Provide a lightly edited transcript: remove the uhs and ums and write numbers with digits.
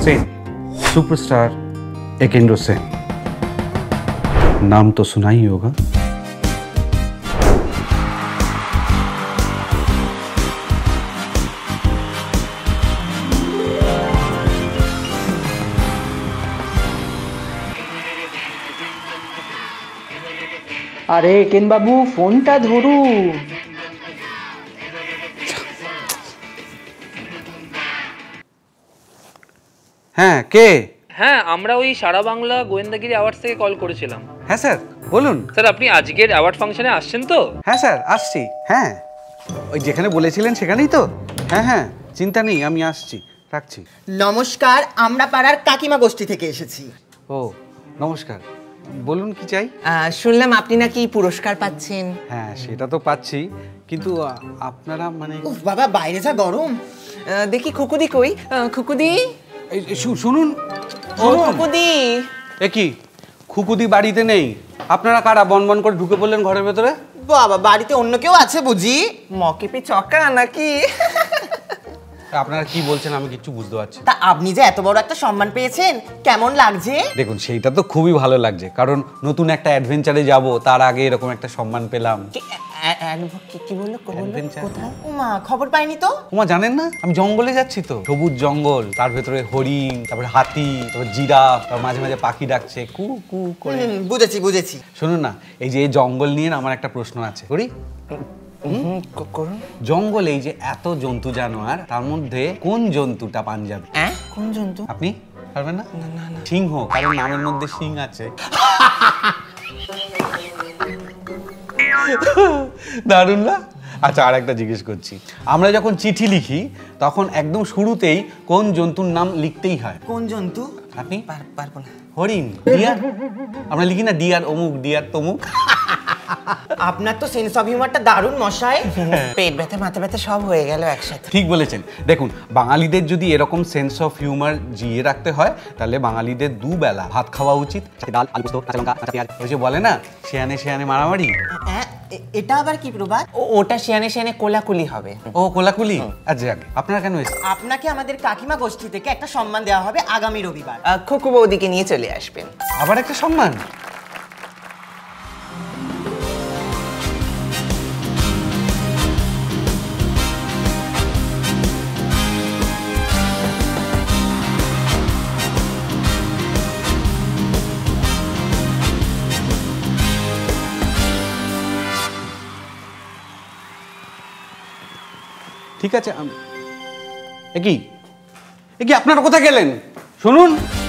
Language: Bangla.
सेन, सुपरस्टार एकेंद्र सेन, नाम तो सुना ही होगा। अरे केन बाबू फोनটা ধরুন। হ্যাঁ কে? হ্যাঁ আমরা ওই সারা বাংলা গোয়েন্দাগিরি অ্যাওয়ার্ডস থেকে কল করেছিলাম। হ্যাঁ স্যার বলুন। স্যার আপনি আজকের অ্যাওয়ার্ড ফাংশনে আসছেন তো? হ্যাঁ স্যার আসছি। হ্যাঁ ওই যেখানে বলেছিলেন সেখানেই তো। হ্যাঁ হ্যাঁ চিন্তা নেই, আমি আসছি, রাখছি। নমস্কার, আমরা পাড়ার কাকিমা গোষ্ঠী থেকে এসেছি। ও নমস্কার, বলুন কি চাই? শুনলাম আপনি নাকি পুরস্কার পাচ্ছেন। হ্যাঁ সেটা তো পাচ্ছি, কিন্তু আপনারা মানে উফ বাবা, বাইরে যা গরম। দেখি খুকুদি কই? খুকুদি, শুনুন। ও খুকুদি। এ কি খুকুদি বাড়িতে নেই? আপনারা কারা বনবন করে ঢুকে পড়লেন ঘরের ভেতরে? বাবা বাড়িতে অন্য কেউ আছে বুঝি? মকেপি চকা নাকি? আপনারা কি বলছেন আমি কিছু বুঝতে পারছি না। তা আপনি যে এত বড় একটা সম্মান পেয়েছেন কেমন লাগছে? দেখুন সেইটা তো খুবই ভালো লাগছে, কারণ নতুন একটা অ্যাডভেঞ্চারে যাব, তার আগে এরকম একটা সম্মান পেলাম। কি বললো? কোথায়? উমা খবর পাইনি তো। উমা জানেন না, আমি জঙ্গলে যাচ্ছি তো, সবুজ জঙ্গল, তার ভেতরে হরিণ, তারপরে হাতি, তারপর জিরাফ, তারপর মাঝে মাঝে পাখি ডাকছে কু কু করে। বুঝেছি বুঝেছি। শুনুন না, এই যে এই জঙ্গল নিয়ে আমার একটা প্রশ্ন আছে, করি? জঙ্গলে এই যে এত জন্তু জানোয়ার, তার মধ্যে কোন জন্তুটা পাঞ্জাবি? কোন জন্তু? আপনি পারবেন না? সিংহ, কারণ নামের মধ্যে সিং আছে। দারুণ না? আচ্ছা আর একটা জিজ্ঞেস করছি, আমরা যখন চিঠি লিখি তখন একদম শুরুতেই কোন জন্তুর নাম লিখতেই হয়? কোন জন্তু? আপনি? পারবো না। হরিণ, ডিয়ার। আমরা লিখি না ডিয়ার অমুক, ডিয়ার তমুক। আপনার তো সেন্স অফ হিউমারটা দারুণ মশাই। পেট ব্যথা মাথা ব্যথা সব হয়ে গেল একসাথে। ঠিক বলেছেন। দেখুন বাঙালিদের যদি এরকম সেন্স অফ হিউমার জিয়ে রাখতে হয়, তাহলে বাঙালিদের দুবেলা ভাত খাওয়া উচিত, ডাল, আলু পোস্ত, কাঁচা লঙ্কা, কাঁচা পেঁয়াজ। ওই যে বলে না শেয়ানে শেয়ানে মারামারি। এটা আবার কি প্রবাদ? ওটা শেয়ানে শেয়ানে কোলাকুলি হবে। ও কোলাকুলি। আচ্ছা যাক, আপনারা কেন এসেছেন? আপনাকে আমাদের কাকিমা গোষ্ঠী থেকে একটা সম্মান দেওয়া হবে আগামী রবিবার। খুকু বৌদিকে নিয়ে চলে আসবেন। আবার একটা সম্মান? ঠিক আছে। এ কি আপনারা কোথায় গেলেন? শুনুন।